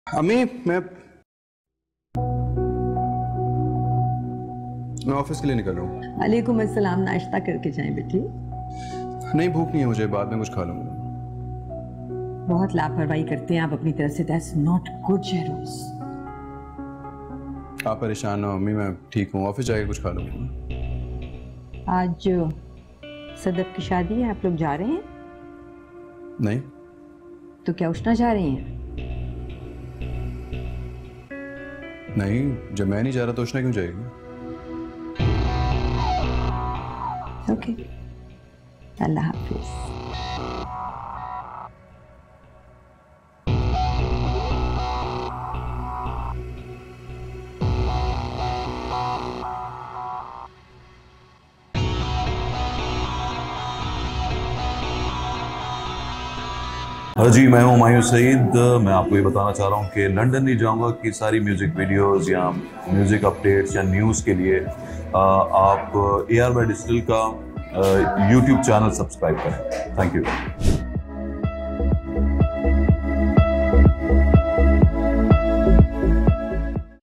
अम्मी मैं ऑफिस के लिए निकल रहा हूँ। वालेकुम अस्सलाम। नाश्ता करके जाएं बेटी। नहीं, भूख नहीं है मुझे, बाद में कुछ खा लूंगा। बहुत लापरवाही करते हैं आप अपनी तरफ से। That's not good Sheroz. आप परेशान ना हो अम्मी, मैं ठीक हूँ। ऑफिस जाके कुछ खा लूंगा। आज सदफ की शादी है, आप लोग जा रहे हैं? नहीं। तो क्या उष्णा जा रही हैं? नहीं, जब मैं नहीं जा रहा तो उष्णा क्यों जाएगी? ओके, अल्लाह हाफिज। हाँ जी, मैं हूँ हुमायूं सईद। मैं आपको ये बताना चाह रहा हूँ कि लंदन नहीं जाऊँगा कि सारी म्यूज़िक वीडियोस या म्यूज़िक अपडेट्स या न्यूज़ के लिए आप AR बाय डिजिटल का यूट्यूब चैनल सब्सक्राइब करें। Thank you.